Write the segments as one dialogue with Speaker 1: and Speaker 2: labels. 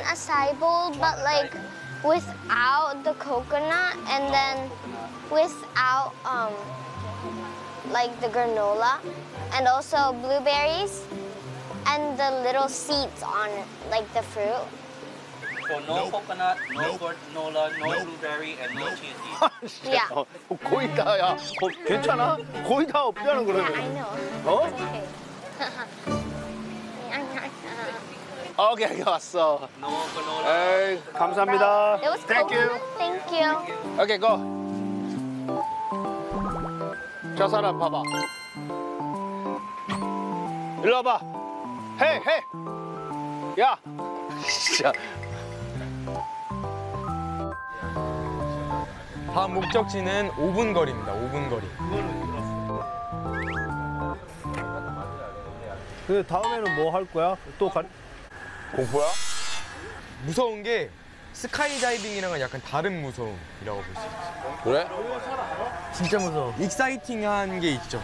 Speaker 1: acai bowl, but like without the coconut and then without like the granola and also blueberries and the little seeds on like the fruit.
Speaker 2: So no coconut, no granola, no blueberry, and no chia seeds.
Speaker 1: Yeah.
Speaker 3: 거의 다, 야. 괜찮아? 거의 다 없잖아,
Speaker 1: Yeah,
Speaker 3: 그러면.
Speaker 1: I know.
Speaker 3: 어?
Speaker 1: It's okay.
Speaker 3: 오케이, 왔어.
Speaker 2: No granola.
Speaker 3: 에이, 감사합니다.
Speaker 1: It was
Speaker 3: Thank you.
Speaker 1: coconut. Thank you.
Speaker 3: 오케이, 고. 저 사람 봐봐. 일로 와봐. 헤이, 헤이. 야. 진짜.
Speaker 4: 다음 목적지는 5분 거리입니다. 5분 거리.
Speaker 5: 그 다음에는 뭐 할 거야? 또
Speaker 3: 공포야?
Speaker 4: 무서운 게 스카이 다이빙이랑은 약간 다른 무서움이라고 볼 수 있죠.
Speaker 3: 그래?
Speaker 5: 진짜 무서워.
Speaker 4: 익사이팅한 게 있죠.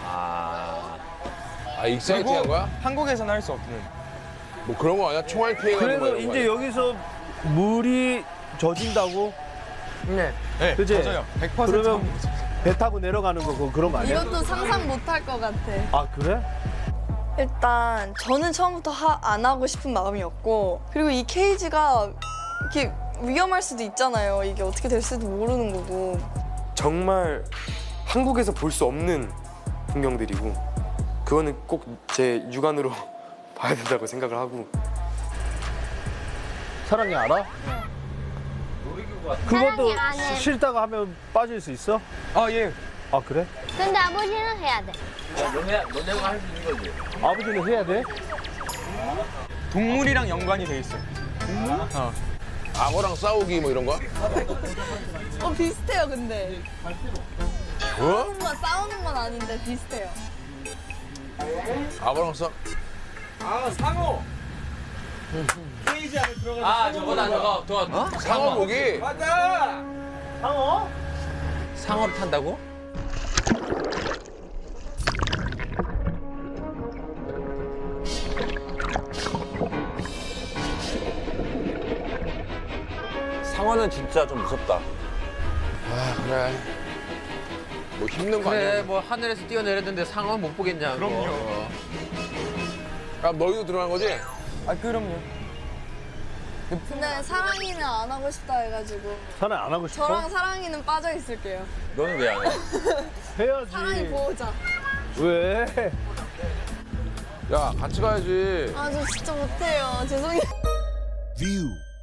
Speaker 3: 익사이팅한 거야?
Speaker 4: 한국에서는 할 수 없는.
Speaker 3: 뭐 그런 거 아니야? 총알 피해가는 거
Speaker 5: 그래서
Speaker 3: 이런 거
Speaker 5: 이제
Speaker 3: 아니야?
Speaker 5: 여기서 물이 젖인다고?
Speaker 4: 네,
Speaker 5: 그치?
Speaker 4: 맞아요. 100%
Speaker 5: 그러면 배 타고 내려가는 거 그런 거 아니야?
Speaker 6: 이것도 상상 못 할 것 같아.
Speaker 5: 아 그래?
Speaker 6: 일단 저는 처음부터 안 하고 싶은 마음이었고 그리고 이 케이지가 이렇게 위험할 수도 있잖아요. 이게 어떻게 될지도 모르는 거고.
Speaker 7: 정말 한국에서 볼 수 없는 풍경들이고 그거는 꼭 제 육안으로 봐야 된다고 생각을 하고.
Speaker 5: 사랑이 알아?
Speaker 1: 사랑이
Speaker 5: 그것도
Speaker 1: 안 해.
Speaker 5: 싫다고 하면 빠질 수 있어?
Speaker 4: 아, 예.
Speaker 5: 아 그래?
Speaker 1: 근데 아버지는 해야 돼.
Speaker 2: 너네가 할 수 있는 거지.
Speaker 5: 아버지는 해야 돼?
Speaker 4: 동물이랑 연관이 돼 있어요.
Speaker 3: 악어랑 싸우기 뭐 이런 거야?
Speaker 6: 비슷해요 근데.
Speaker 3: 뭐?
Speaker 6: 싸우는 건 아닌데 비슷해요.
Speaker 3: 악어랑 싸?
Speaker 2: 아, 저거다, 저거.
Speaker 3: 상어 고기?
Speaker 2: 상어를 탄다고?
Speaker 8: 상어는 진짜 좀 무섭다.
Speaker 3: 아, 그래. 뭐 힘든 거
Speaker 9: 그래
Speaker 3: 아니야?
Speaker 9: 뭐 하늘에서 뛰어내렸는데 상어 못 보겠냐고.
Speaker 4: 그럼요.
Speaker 3: 야, 너희도 들어간 거지?
Speaker 4: 아, 그럼요.
Speaker 6: 근데 사랑이는 안 하고 싶다 해가지고
Speaker 5: 사랑 안 하고 싶어?
Speaker 6: 저랑 사랑이는 빠져 있을게요.
Speaker 9: 너는 왜 안 해?
Speaker 5: 해야지.
Speaker 6: 사랑이 보호자.
Speaker 5: 왜?
Speaker 3: 야, 같이 가야지.
Speaker 6: 아 저 진짜 못해요. 죄송해요.
Speaker 10: View.